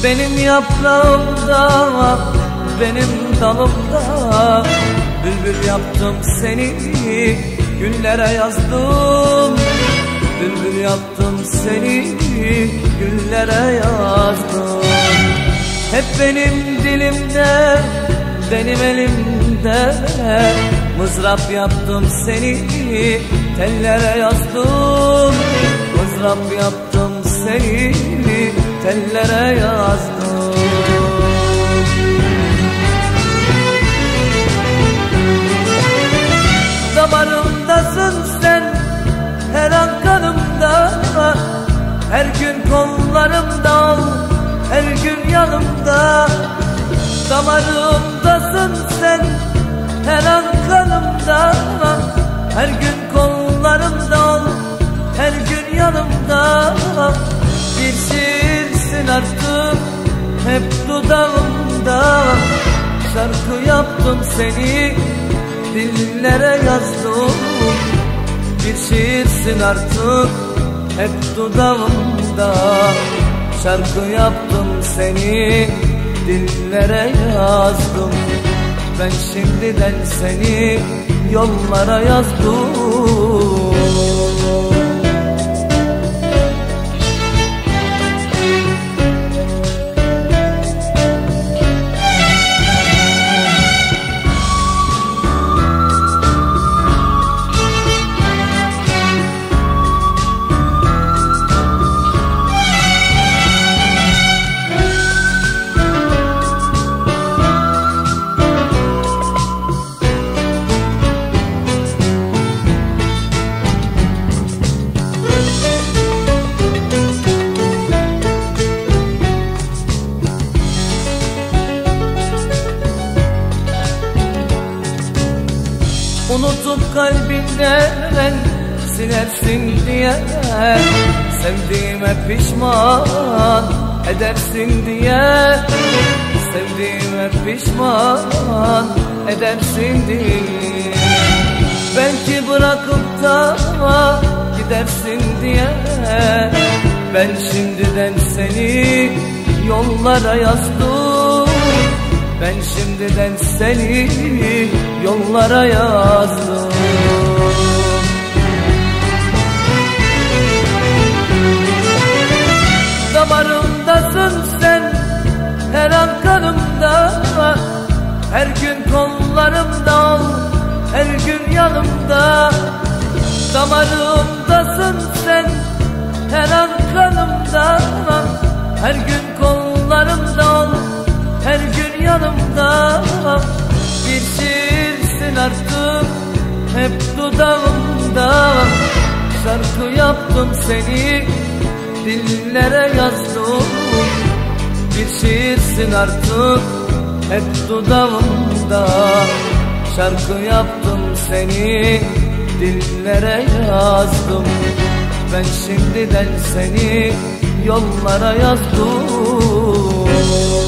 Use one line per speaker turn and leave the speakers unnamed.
Benim yaprağımda, benim dalımda bülbül yaptım seni, güllere yazdım. Bülbül yaptım seni, güllere yazdım. Hep benim dilimde, benim elimde mızrap yaptım seni, tellere yazdım. Mızrap yaptım seni, tellere yazdım. Damarımdasın sen, her an kanımda, her gün kollarımda, her gün yanımda. Damarımdasın sen, her an kanımda, her gün kollarımda, her gün yanımda. Bir şiirsin artık hep dudağımda, şarkı yaptım seni, dillere yazdım. Bir şiirsin artık hep dudağımda, şarkı yaptım seni, dillere yazdım. Ben şimdiden seni yollara yazdım. Unutup kalbinden silersin diye, sevdiğime pişman edersin diye, sevdiğime pişman edersin diye. Belki bırakıp da gidersin diye, ben şimdiden seni yollara yazdım. Ben şimdiden seni yollara yazdım. Damarımdasın sen, her an kanımda, her gün kollarımda, her gün yanımda. Damarımdasın sen, her an kanımda, her gün kollarımda, her gün yanımda. Bir şiirsin artık hep dudağımda, şarkı yaptım seni, dillere yazdım. Bir şiirsin artık hep dudağımda, şarkı yaptım seni, dillere yazdım. Ben şimdiden seni yollara yazdım.